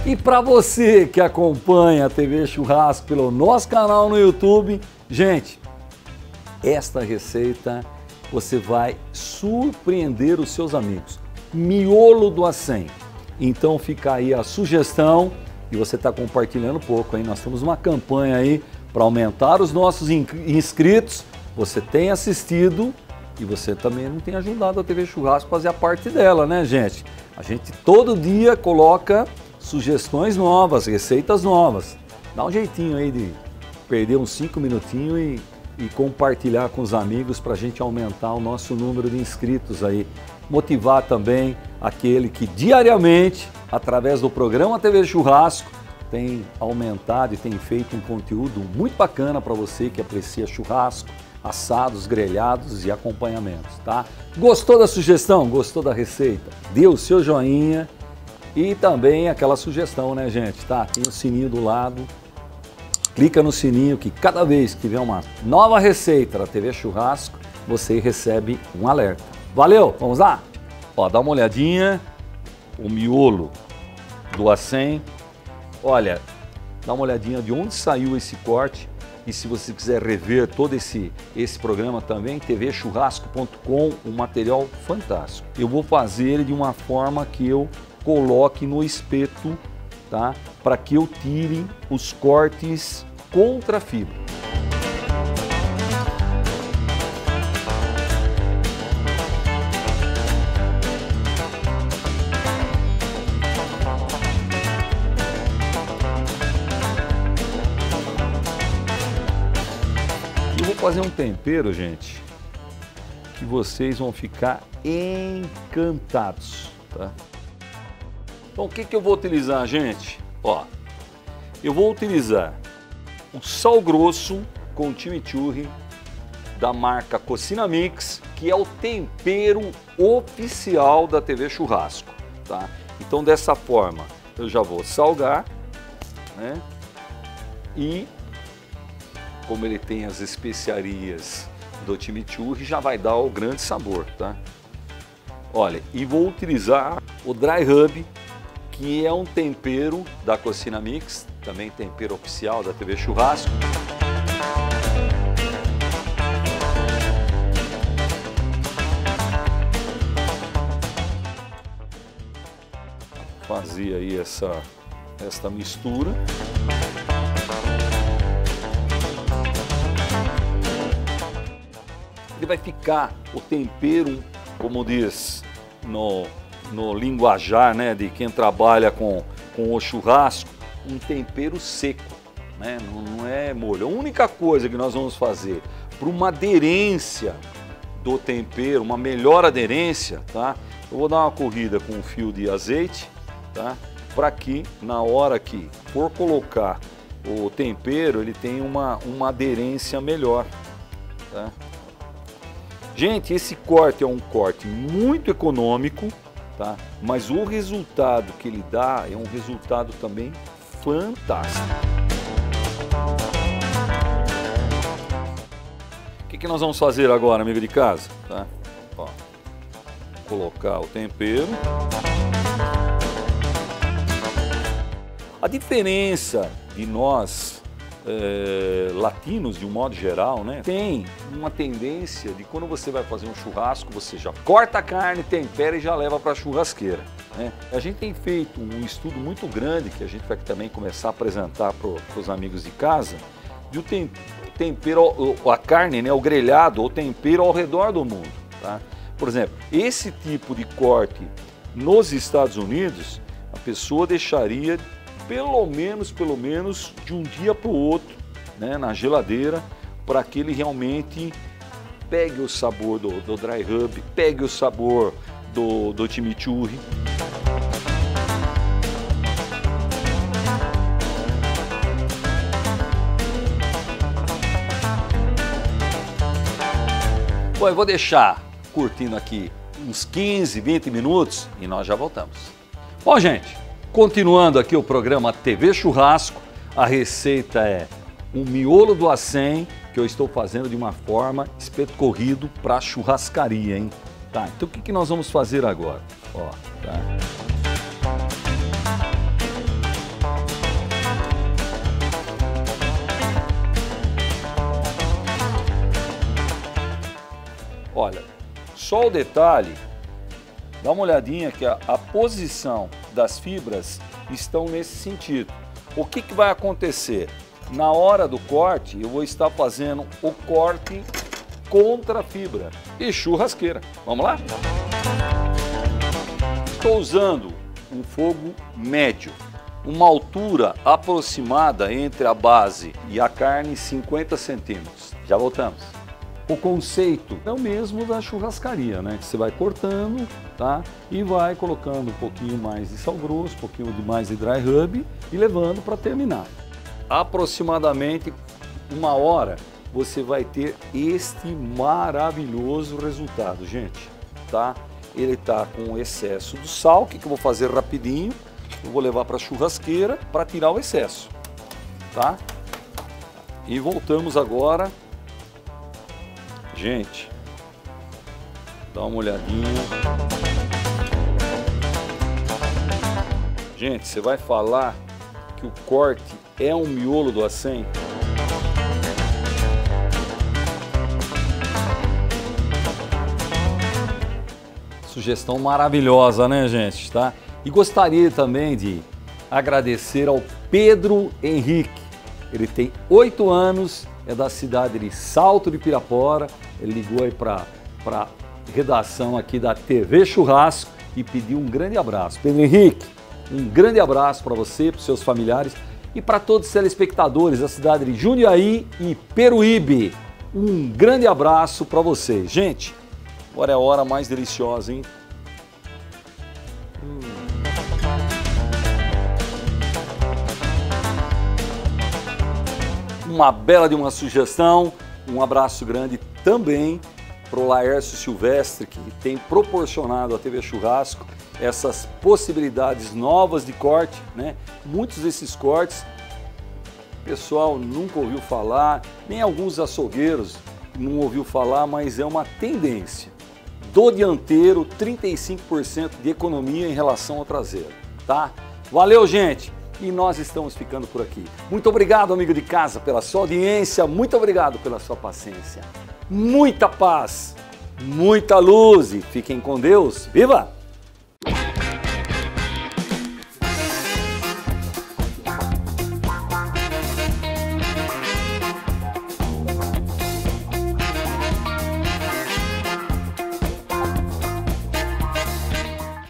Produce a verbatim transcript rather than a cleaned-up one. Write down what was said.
E para você que acompanha a T V Churrasco pelo nosso canal no YouTube, gente, esta receita você vai surpreender os seus amigos. Miolo do acém. Então fica aí a sugestão e você está compartilhando pouco, hein? Nós temos uma campanha aí para aumentar os nossos inscritos. Você tem assistido e você também não tem ajudado a T V Churrasco a fazer a parte dela, né, gente? A gente todo dia coloca sugestões novas, receitas novas. Dá um jeitinho aí de perder uns cinco minutinhos e, e compartilhar com os amigos para a gente aumentar o nosso número de inscritos aí. Motivar também aquele que diariamente, através do programa T V Churrasco, tem aumentado e tem feito um conteúdo muito bacana para você que aprecia churrasco, assados, grelhados e acompanhamentos, tá? Gostou da sugestão? Gostou da receita? Dê o seu joinha e também aquela sugestão, né, gente? Tá? Tem o sininho do lado. Clica no sininho que cada vez que tiver uma nova receita da T V Churrasco, você recebe um alerta. Valeu? Vamos lá? Ó, dá uma olhadinha. O miolo do acém. Olha, dá uma olhadinha de onde saiu esse corte. E se você quiser rever todo esse, esse programa também, T V churrasco ponto com, um material fantástico. Eu vou fazer ele de uma forma que eu coloque no espeto, tá? Para que eu tire os cortes contra a fibra. Eu vou fazer um tempero, gente, que vocês vão ficar encantados, tá? Então, o que que eu vou utilizar, gente? Ó, eu vou utilizar um sal grosso com chimichurri da marca Cocina Mix, que é o tempero oficial da T V Churrasco, tá? Então, dessa forma, eu já vou salgar, né? E como ele tem as especiarias do chimichurri, já vai dar o grande sabor, tá? Olha, e vou utilizar o dry rub, que é um tempero da Cocina Mix, também tempero oficial da T V Churrasco. Fazer aí essa, essa mistura. Ele vai ficar o tempero, como diz no, no linguajar, né, de quem trabalha com, com o churrasco, um tempero seco, né, não, não é molho. A única coisa que nós vamos fazer para uma aderência do tempero, uma melhor aderência, tá? Eu vou dar uma corrida com um fio de azeite, tá? Para que na hora que for colocar o tempero, ele tenha uma, uma aderência melhor, tá? Gente, esse corte é um corte muito econômico, tá? Mas o resultado que ele dá é um resultado também fantástico. O que que nós vamos fazer agora, amigo de casa? Tá? Ó, colocar o tempero. A diferença de nós É, latinos, de um modo geral, né, tem uma tendência de quando você vai fazer um churrasco, você já corta a carne, tempera e já leva para a churrasqueira, né? A gente tem feito um estudo muito grande, que a gente vai também começar a apresentar para os amigos de casa, de o tempero, a carne, né, o grelhado, ou tempero ao redor do mundo, tá? Por exemplo, esse tipo de corte nos Estados Unidos, a pessoa deixaria pelo menos, pelo menos de um dia para o outro, né, na geladeira, para que ele realmente pegue o sabor do, do dry rub, pegue o sabor do, do chimichurri. Bom, eu vou deixar curtindo aqui uns quinze, vinte minutos e nós já voltamos. Bom, gente, continuando aqui o programa T V Churrasco, a receita é um miolo do acém, que eu estou fazendo de uma forma espeto corrido para churrascaria, hein? Tá, então o que que nós vamos fazer agora? Ó, tá. Olha, só o detalhe, dá uma olhadinha que a, a posição das fibras estão nesse sentido. O que, que vai acontecer? Na hora do corte, eu vou estar fazendo o corte contra a fibra e churrasqueira. Vamos lá? Estou usando um fogo médio, uma altura aproximada entre a base e a carne, cinquenta centímetros. Já voltamos. O conceito é o mesmo da churrascaria, né? Você vai cortando, tá? E vai colocando um pouquinho mais de sal grosso, um pouquinho de mais de dry rub e levando para terminar. Aproximadamente uma hora você vai ter este maravilhoso resultado, gente, tá? Ele tá com excesso do sal. O que que eu vou fazer rapidinho? Eu vou levar para a churrasqueira para tirar o excesso, tá? E voltamos agora. Gente, dá uma olhadinha. Gente, você vai falar que o corte é um miolo do acém? Sugestão maravilhosa, né, gente? Tá? E gostaria também de agradecer ao Pedro Henrique. Ele tem oito anos, é da cidade de Salto de Pirapora. Ele ligou aí para a redação aqui da T V Churrasco e pediu um grande abraço. Pedro Henrique, um grande abraço para você, para os seus familiares e para todos os telespectadores da cidade de Jundiaí e Peruíbe. Um grande abraço para vocês. Gente, agora é a hora mais deliciosa, hein? Hum. Uma bela de uma sugestão, um abraço grande também para o Laércio Silvestre, que tem proporcionado à T V Churrasco essas possibilidades novas de corte, né? Muitos desses cortes o pessoal nunca ouviu falar, nem alguns açougueiros não ouviu falar, mas é uma tendência. Do dianteiro, trinta e cinco por cento de economia em relação ao traseiro, tá? Valeu, gente! E nós estamos ficando por aqui. Muito obrigado, amigo de casa, pela sua audiência, muito obrigado pela sua paciência. Muita paz, muita luz e fiquem com Deus. Viva!